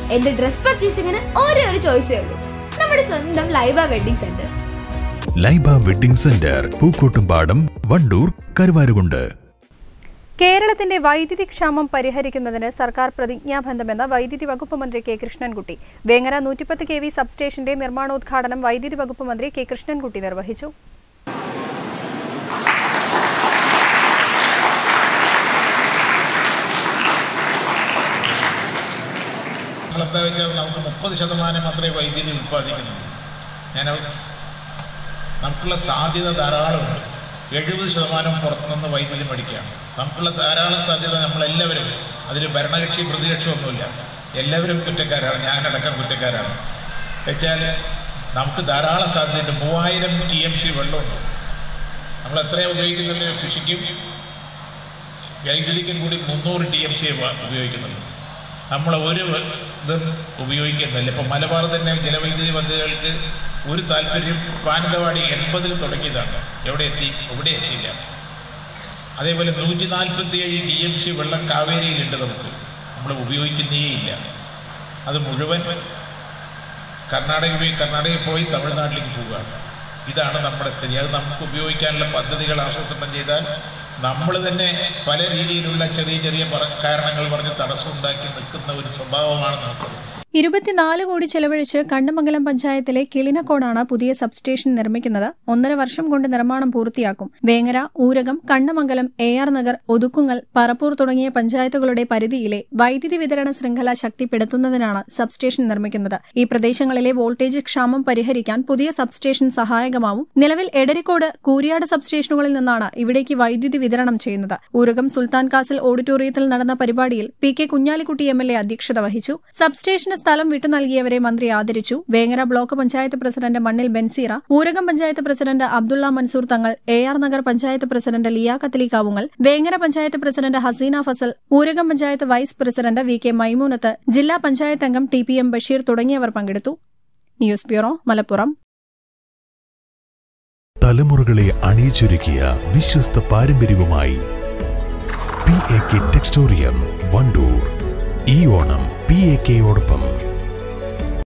എന്റെ ഡ്രസ് പർച്ചേസിംഗിന് ഒരേ ഒരു ചോയ്സേ ഉള്ളൂ, നമ്മുടെ സ്വന്തം Laiba wedding centre. Laiba wedding centre, Pookkottumpadam, Wandoor, Karuvarakundu. കേരളത്തിന്റെ വൈദ്യുതി ക്ഷാമം പരിഹരിക്കുന്നതിന് സർക്കാർ പ്രതിജ്ഞാബദ്ധമെന്ന് വൈദ്യുതി വകുപ്പ് മന്ത്രി കെ കൃഷ്ണൻകുട്ടി. വേങ്ങര 110 kV സബ്സ്റ്റേഷന്റെ നിർമ്മാണോദ്ഘാടനം വൈദ്യുതി വകുപ്പ് മന്ത്രി കെ കൃഷ്ണൻകുട്ടി നിർവഹിച്ചു. നമുക്ക് 30% മാത്രമേ വൈദ്യുതി ഉൽപ്പാദിക്കുന്നുള്ളൂ. നമുക്കുള്ള സാധ്യത ധാരാളമുണ്ട്. 70% പുറത്തുനിന്ന് വൈദ്യുതി മേടിക്കുകയാണ്. നമുക്കുള്ള ധാരാളം സാധ്യത. നമ്മളെല്ലാവരും അതിൽ ഭരണകക്ഷി പ്രതികക്ഷി ഒന്നുമില്ല, എല്ലാവരും കുറ്റക്കാരാണ്, ഞാനടക്കം കുറ്റക്കാരാണ്. വെച്ചാൽ നമുക്ക് ധാരാളം സാധ്യതയുണ്ട്. 3000 TMC വെള്ളമുണ്ട്. നമ്മൾ എത്രയാണ് ഉപയോഗിക്കുന്നുണ്ട്? കൃഷിക്കും വൈദ്യുതിക്കും കൂടി 300 TMC ഉപയോഗിക്കുന്നുണ്ട്. നമ്മൾ ഒരു ഇതും ഉപയോഗിക്കുന്നില്ല. ഇപ്പം മലബാർ തന്നെ ജലവൈദ്യുതി പദ്ധതികൾക്ക് ഒരു താല്പര്യം. മാനന്തവാടി 80-ൽ തുടങ്ങിയതാണ്, എവിടെ എത്തി? ഇവിടെ എത്തിയില്ല. അതേപോലെ 147 TMC വെള്ളം കാവേരിയിലുണ്ട്, നമുക്ക് നമ്മൾ ഉപയോഗിക്കുന്നേയില്ല. അത് മുഴുവൻ കർണാടകയിൽ പോയി തമിഴ്നാട്ടിലേക്ക് പോവുകയാണ്. ഇതാണ് നമ്മുടെ സ്ഥിതി. അത് നമുക്ക് ഉപയോഗിക്കാനുള്ള പദ്ധതികൾ ആസൂത്രണം ചെയ്താൽ നമ്മൾ തന്നെ പല രീതിയിലുള്ള ചെറിയ ചെറിയ കാരണങ്ങൾ പറഞ്ഞ് തടസ്സം ഉണ്ടാക്കി നിൽക്കുന്ന ഒരു സ്വഭാവമാണ് നമുക്കത്. 24 കോടി ചെലവഴിച്ച് കണ്ണമംഗലം പഞ്ചായത്തിലെ കിളിനക്കോടാണ് പുതിയ സബ്സ്റ്റേഷൻ നിർമ്മിക്കുന്നത്. 1.5 വർഷം കൊണ്ട് നിർമ്മാണം പൂർത്തിയാക്കും. വേങ്ങര, ഊരകം, കണ്ണമംഗലം, AR നഗർ, ഒതുക്കുങ്ങൽ, പറപ്പൂർ തുടങ്ങിയ പഞ്ചായത്തുകളുടെ പരിധിയിലെ വൈദ്യുതി വിതരണ ശൃംഖല ശക്തിപ്പെടുത്തുന്നതിനാണ് സബ്സ്റ്റേഷൻ നിർമ്മിക്കുന്നത്. ഈ പ്രദേശങ്ങളിലെ വോൾട്ടേജ് ക്ഷാമം പരിഹരിക്കാൻ പുതിയ സബ്സ്റ്റേഷൻ സഹായകമാവും. നിലവിൽ എടരിക്കോട്, കൂരിയാട് സബ്സ്റ്റേഷനുകളിൽ നിന്നാണ് ഇവിടേക്ക് വൈദ്യുതി വിതരണം ചെയ്യുന്നത്. ഊരകം സുൽത്താൻ കാസിൽ ഓഡിറ്റോറിയത്തിൽ നടന്ന പരിപാടിയിൽ PK കുഞ്ഞാലിക്കുട്ടി MLA അധ്യക്ഷത വഹിച്ചു. സബ്സ്റ്റേഷന് സ്ഥലം വിട്ടു നൽകിയവരെ മന്ത്രി ആദരിച്ചു. Vengara block panchayat president Mannil Benseera, Oorakam panchayat president Abdulla Mansoor Thangal, AR Nagar panchayat president Liyakath Ali Kavungal, Vengara panchayat president Haseena Fasal, Oorakam panchayat vice president VK Maimoonath, ജില്ലാ പഞ്ചായത്ത് അംഗം TPM ബഷീർ തുടങ്ങിയവർ പങ്കെടുത്തു. News bureau, Malappuram. തലമുറകളെ അണിയിച്ചൊരുക്കിയ വിശ്വസ്ത പാരമ്പര്യവുമായി PAK ടെക്സ്റ്റോറിയം, വണ്ടൂർ. ഈ ഓണം PAK യോടൊപ്പം